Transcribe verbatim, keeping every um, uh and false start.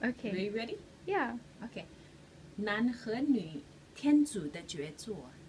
Okay. Are you ready? Yeah. Okay. 男和女天主的杰作